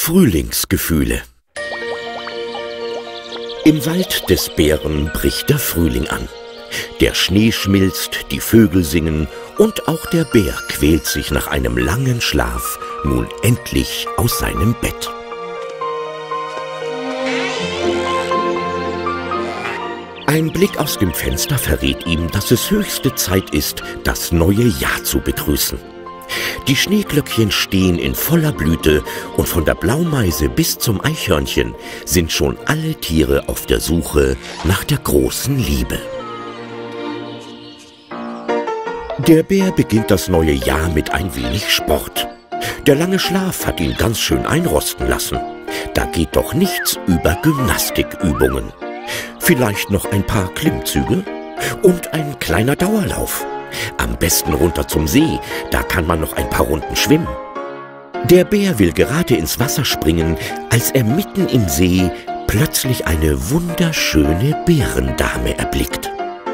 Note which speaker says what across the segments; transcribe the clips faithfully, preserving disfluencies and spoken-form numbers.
Speaker 1: Frühlingsgefühle. Im Wald des Bären bricht der Frühling an. Der Schnee schmilzt, die Vögel singen und auch der Bär quält sich nach einem langen Schlaf nun endlich aus seinem Bett. Ein Blick aus dem Fenster verrät ihm, dass es höchste Zeit ist, das neue Jahr zu begrüßen. Die Schneeglöckchen stehen in voller Blüte und von der Blaumeise bis zum Eichhörnchen sind schon alle Tiere auf der Suche nach der großen Liebe. Der Bär beginnt das neue Jahr mit ein wenig Sport. Der lange Schlaf hat ihn ganz schön einrosten lassen. Da geht doch nichts über Gymnastikübungen. Vielleicht noch ein paar Klimmzüge und ein kleiner Dauerlauf. Am besten runter zum See, da kann man noch ein paar Runden schwimmen. Der Bär will gerade ins Wasser springen, als er mitten im See plötzlich eine wunderschöne Bärendame erblickt.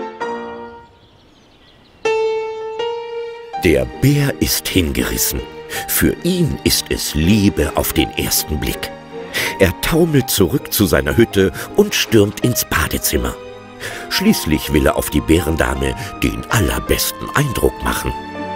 Speaker 1: Der Bär ist hingerissen. Für ihn ist es Liebe auf den ersten Blick. Er taumelt zurück zu seiner Hütte und stürmt ins Badezimmer. Schließlich will er auf die Bärendame den allerbesten Eindruck machen.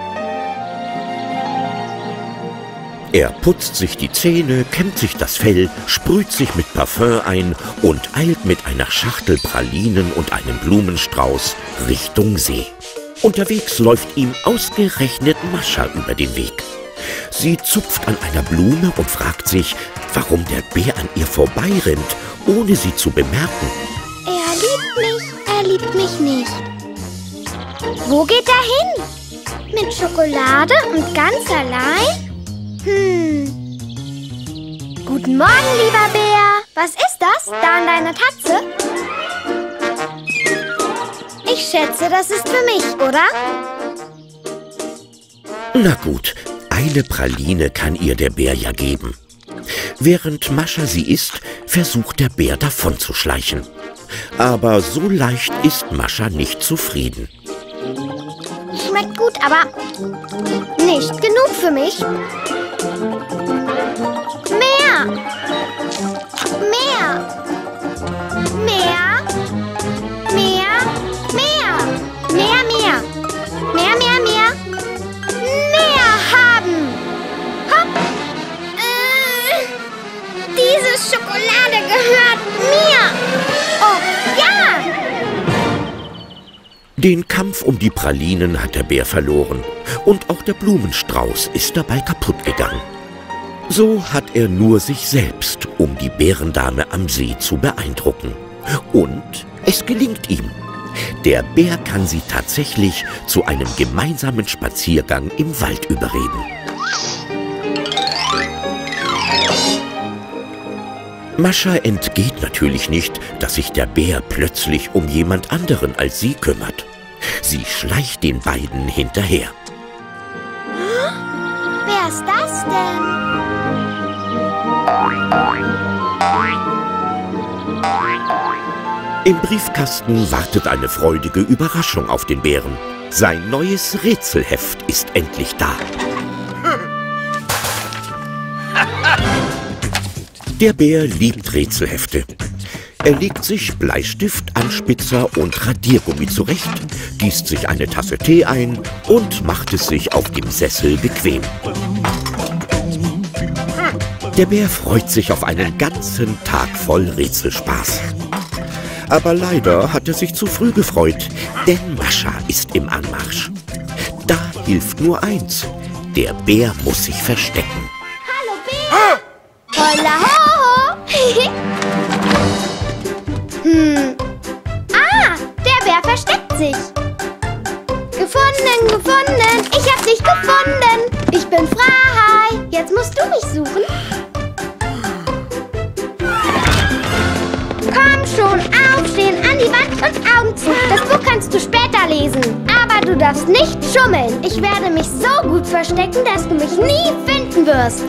Speaker 1: Er putzt sich die Zähne, kämmt sich das Fell, sprüht sich mit Parfüm ein und eilt mit einer Schachtel Pralinen und einem Blumenstrauß Richtung See. Unterwegs läuft ihm ausgerechnet Mascha über den Weg. Sie zupft an einer Blume und fragt sich, warum der Bär an ihr vorbeirennt, ohne sie zu bemerken.
Speaker 2: Er liebt mich, er liebt mich nicht. Wo geht er hin? Mit Schokolade und ganz allein? Hm. Guten Morgen, lieber Bär. Was ist das da in deiner Tatze? Ich schätze, das ist für mich, oder?
Speaker 1: Na gut, eine Praline kann ihr der Bär ja geben. Während Mascha sie isst, versucht der Bär davonzuschleichen. Aber so leicht ist Mascha nicht zufrieden.
Speaker 2: Schmeckt gut, aber nicht genug für mich. Mehr! Mehr! Mehr! Mehr! Mehr! Mehr, mehr! Mehr, mehr, mehr! Mehr haben! Hopp! Äh, diese Schokolade gehört mir! Oh, ja!
Speaker 1: Den Kampf um die Pralinen hat der Bär verloren und auch der Blumenstrauß ist dabei kaputt gegangen. So hat er nur sich selbst, um die Bärendame am See zu beeindrucken. Und es gelingt ihm. Der Bär kann sie tatsächlich zu einem gemeinsamen Spaziergang im Wald überreden. Mascha entgeht natürlich nicht, dass sich der Bär plötzlich um jemand anderen als sie kümmert. Sie schleicht den beiden hinterher.
Speaker 2: Wer ist das denn?
Speaker 1: Im Briefkasten wartet eine freudige Überraschung auf den Bären. Sein neues Rätselheft ist endlich da. Der Bär liebt Rätselhefte. Er legt sich Bleistift, Anspitzer und Radiergummi zurecht, gießt sich eine Tasse Tee ein und macht es sich auf dem Sessel bequem. Der Bär freut sich auf einen ganzen Tag voll Rätselspaß. Aber leider hat er sich zu früh gefreut, denn Mascha ist im Anmarsch. Da hilft nur eins, der Bär muss sich verstecken.
Speaker 2: Hallo Bär! Holla ho! Hm. Ah, der Bär versteckt sich. Gefunden, gefunden. Ich hab dich gefunden. Ich bin frei. Jetzt musst du mich suchen. Komm schon, aufstehen, an die Wand und Augen zu. Das Buch kannst du später lesen. Aber du darfst nicht schummeln. Ich werde mich so gut verstecken, dass du mich nie finden wirst.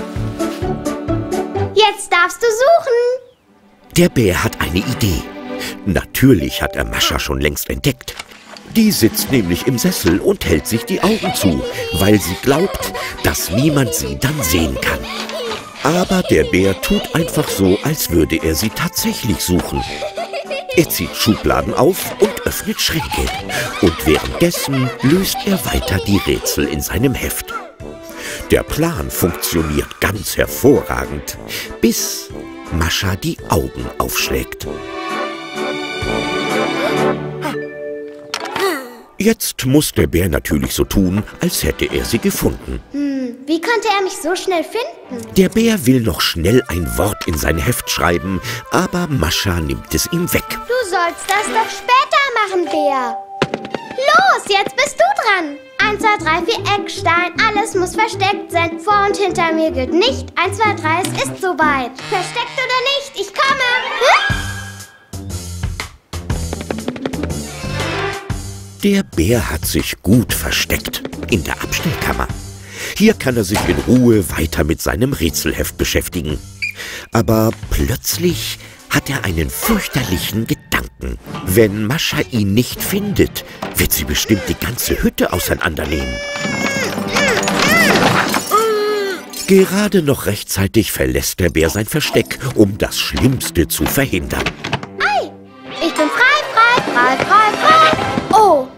Speaker 2: Jetzt darfst du suchen.
Speaker 1: Der Bär hat eine Idee. Natürlich hat er Mascha schon längst entdeckt. Die sitzt nämlich im Sessel und hält sich die Augen zu, weil sie glaubt, dass niemand sie dann sehen kann. Aber der Bär tut einfach so, als würde er sie tatsächlich suchen. Er zieht Schubladen auf und öffnet Schränke. Und währenddessen löst er weiter die Rätsel in seinem Heft. Der Plan funktioniert ganz hervorragend, bis Mascha die Augen aufschlägt. Jetzt muss der Bär natürlich so tun, als hätte er sie gefunden.
Speaker 2: Hm, wie konnte er mich so schnell finden?
Speaker 1: Der Bär will noch schnell ein Wort in sein Heft schreiben, aber Mascha nimmt es ihm weg.
Speaker 2: Du sollst das doch später machen, Bär. Los, jetzt bist du dran. Eins, zwei, drei, vier, Eckstein. Alles muss versteckt sein. Vor und hinter mir gilt nicht. Eins, zwei, drei, es ist soweit. Versteckt oder nicht, ich komme. Hm?
Speaker 1: Der Bär hat sich gut versteckt in der Abstellkammer. Hier kann er sich in Ruhe weiter mit seinem Rätselheft beschäftigen. Aber plötzlich hat er einen fürchterlichen Gedanken. Wenn Mascha ihn nicht findet, wird sie bestimmt die ganze Hütte auseinandernehmen. Gerade noch rechtzeitig verlässt der Bär sein Versteck, um das Schlimmste zu verhindern.
Speaker 2: Ei, ich bin frei, frei, frei, frei, frei. Oh.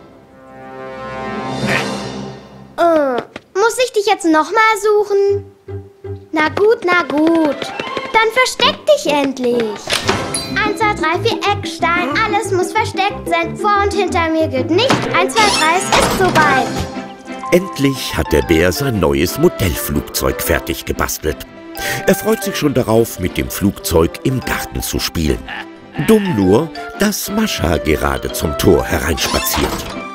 Speaker 2: Äh, muss ich dich jetzt nochmal suchen? Na gut, na gut. Dann versteck dich endlich. Eins, zwei, drei, vier, Eckstein. Alles muss versteckt sein. Vor und hinter mir gilt nicht. Eins, zwei, drei, es ist soweit.
Speaker 1: Endlich hat der Bär sein neues Modellflugzeug fertig gebastelt. Er freut sich schon darauf, mit dem Flugzeug im Garten zu spielen. Dumm nur, dass Mascha gerade zum Tor hereinspaziert.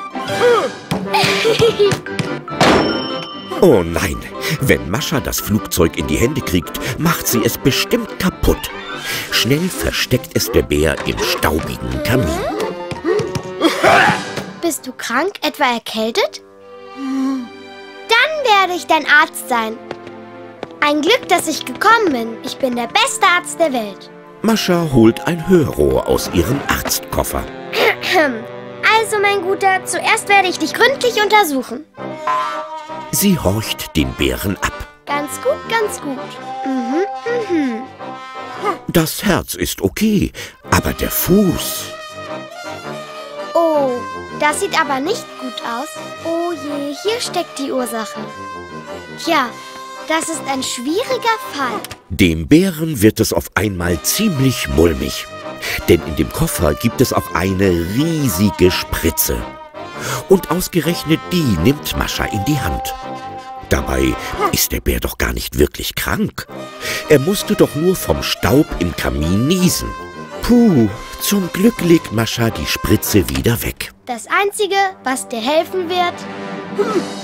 Speaker 1: Oh nein, wenn Mascha das Flugzeug in die Hände kriegt, macht sie es bestimmt kaputt. Schnell versteckt es der Bär im staubigen Kamin.
Speaker 2: Bist du krank, etwa erkältet? Dann werde ich dein Arzt sein. Ein Glück, dass ich gekommen bin. Ich bin der beste Arzt der Welt.
Speaker 1: Mascha holt ein Hörrohr aus ihrem Arztkoffer.
Speaker 2: Also, mein Guter, zuerst werde ich dich gründlich untersuchen.
Speaker 1: Sie horcht den Bären ab.
Speaker 2: Ganz gut, ganz gut. Mhm, mhm.
Speaker 1: Das Herz ist okay, aber der Fuß...
Speaker 2: Oh, das sieht aber nicht gut aus. Oh je, hier steckt die Ursache. Tja, das ist ein schwieriger Fall.
Speaker 1: Dem Bären wird es auf einmal ziemlich mulmig. Denn in dem Koffer gibt es auch eine riesige Spritze. Und ausgerechnet die nimmt Mascha in die Hand. Dabei ist der Bär doch gar nicht wirklich krank. Er musste doch nur vom Staub im Kamin niesen. Puh, zum Glück legt Mascha die Spritze wieder weg.
Speaker 2: Das Einzige, was dir helfen wird... Hm.